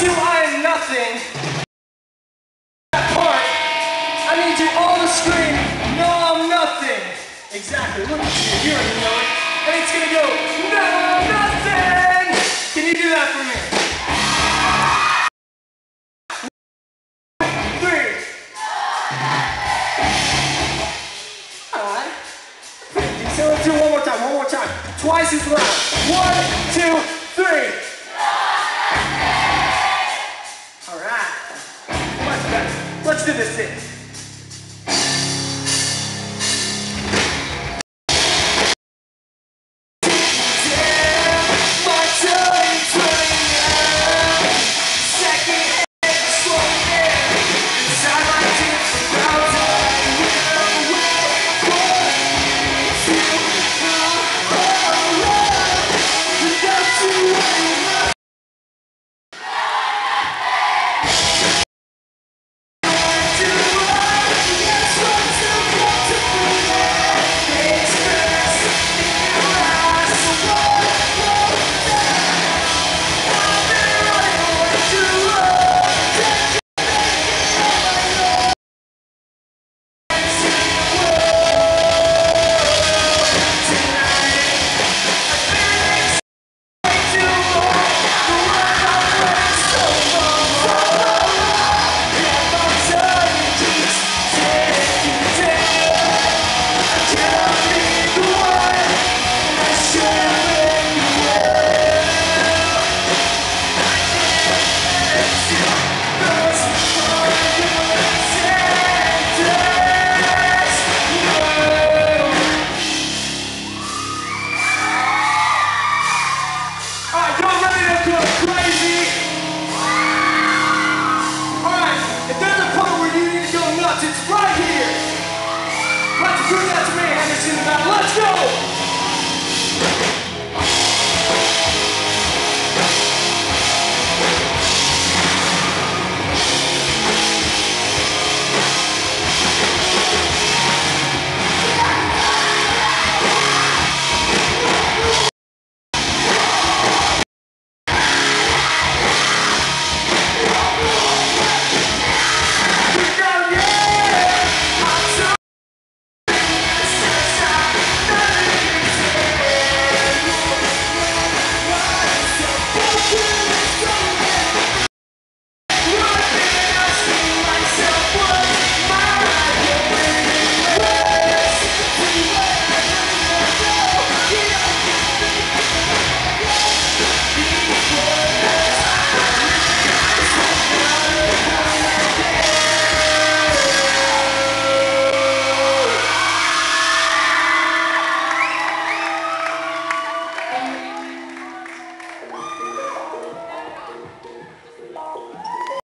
to I am nothing, that part, I need you all to scream, no I'm nothing. Exactly, look at you, you already know it. And it's gonna go, no I'm nothing. Can you do that for me? 3. Alright. So let's do it one more time. Twice as loud. 1, 2, 3. Alright. Much better. Let's do this thing.